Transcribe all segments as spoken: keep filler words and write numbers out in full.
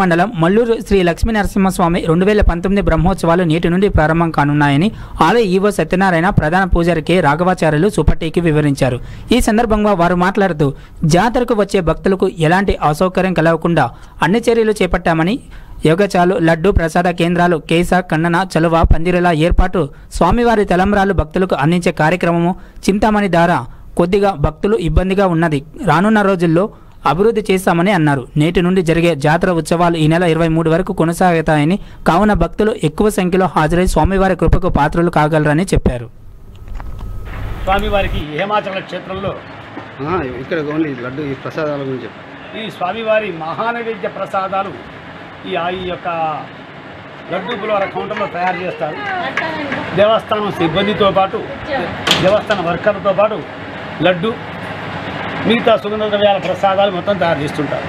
మండలం మల్లూరు శ్రీ లక్ష్మీ నరసింహస్వామి రెండు వేల పంతొమ్మిది బ్రహ్మోత్సవాలు నేటి నుండి ప్రారంభం కానున్నాయని ఆలయ ఈవో సత్యనారాయణ ప్రధాన పూజారి కె రాఘవాచార్యులు సుపట్టికి వివరించారు. ఈ సందర్భంగా వారు మాట్లాడుతూ జాతరకు వచ్చే భక్తులకు ఎలాంటి అసౌకర్యం కలగకుండా అన్ని చర్యలు చేపట్టామని, యోగచాలు, లడ్డు ప్రసాద కేంద్రాలు, కేస, కన్నన, చలువ, పందిరుల ఏర్పాటు, స్వామివారి తలంబ్రాలు భక్తులకు అందించే కార్యక్రమము చింతామణి ద్వారా కొద్దిగా భక్తులు ఇబ్బందిగా ఉన్నది. రానున్న రోజుల్లో అభివృద్ధి చేస్తామని అన్నారు. నేటి నుండి జరిగే జాతర ఉత్సవాలు ఈ నెల ఇరవై మూడు వరకు కొనసాగుతాయని, కావున భక్తులు ఎక్కువ సంఖ్యలో హాజరై స్వామివారి కృపకు పాత్రలు కాగలరని చెప్పారు. స్వామివారికి హేమాచల క్షేత్రంలో ఇక్కడ ఓన్లీ లడ్డు ఈ ప్రసాదాల గురించి ఈ స్వామివారి మహానైవేద్య ప్రసాదాలు ఈ ఈ యొక్క లడ్డు పులిహోర కౌంటర్లో తయారు చేస్తారు. దేవస్థానం సిబ్బందితో పాటు దేవస్థాన వర్కర్లతో పాటు లడ్డు మిగతా సుగంధ ద్రవ్యాల ప్రసాదాలు మొత్తం తయారు చేస్తుంటారు.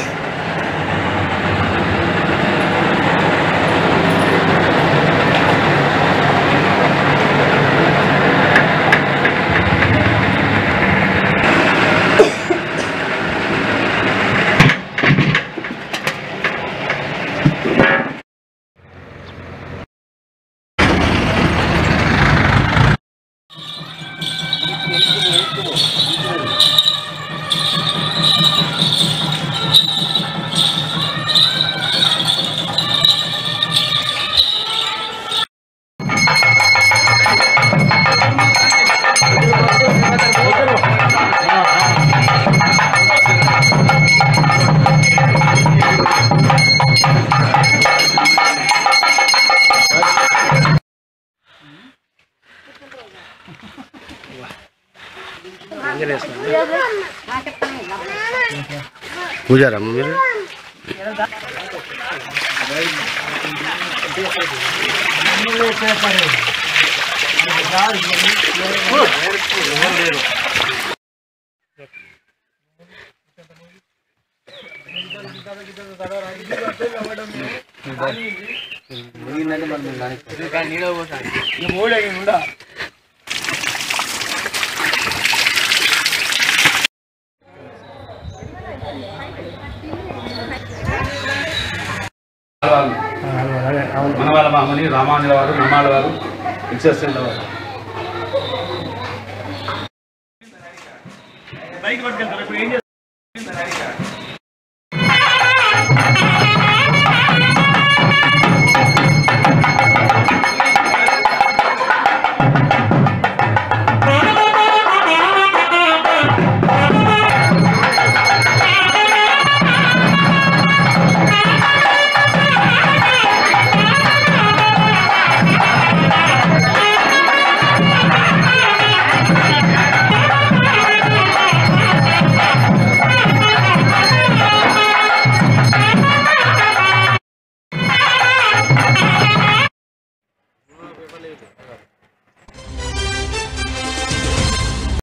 పూజారమ్మ మీరు మనవాళ్ళ మామని రామానుల వారు, నమ్మాళ్ళ వారు, విశ్వసేనుల వారు బైక్ పట్టుకెళ్తారు. ఇప్పుడు ఏం చేస్తారు?